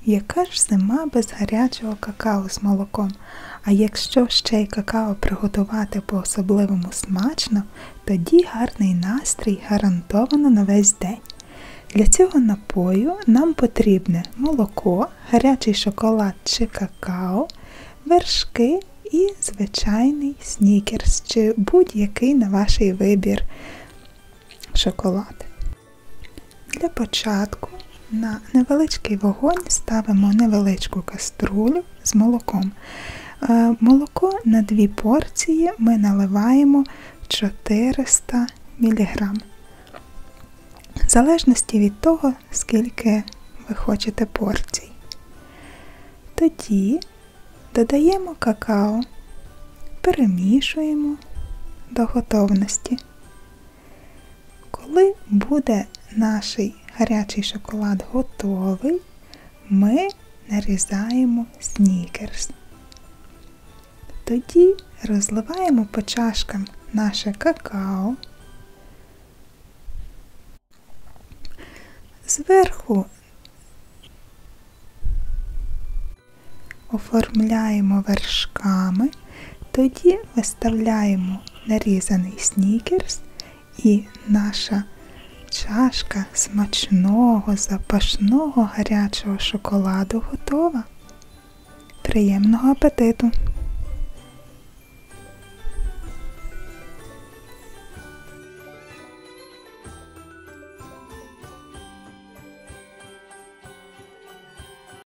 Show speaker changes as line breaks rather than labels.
Яка ж зима без гарячого какао з молоком? А якщо ще й какао приготувати по-особливому смачно, тоді гарний настрій гарантовано на весь день. Для цього напою нам потрібне молоко, гарячий шоколад чи какао, вершки і звичайний снікерс чи будь-який на ваш вибір шоколад. Для початку на невеличкий вогонь ставимо невеличку каструлю з молоком. Молоко на 2 порції ми наливаємо 400 мг. В залежності від того, скільки ви хочете порцій. Тоді додаємо какао, перемішуємо до готовності. Коли буде наш гарячий шоколад готовий, ми нарізаємо снікерс. Тоді розливаємо по чашкам наше какао. Зверху оформляємо вершками, тоді виставляємо нарізаний снікерс і наша чашка смачного, запашного гарячого шоколаду готова. Приємного апетиту!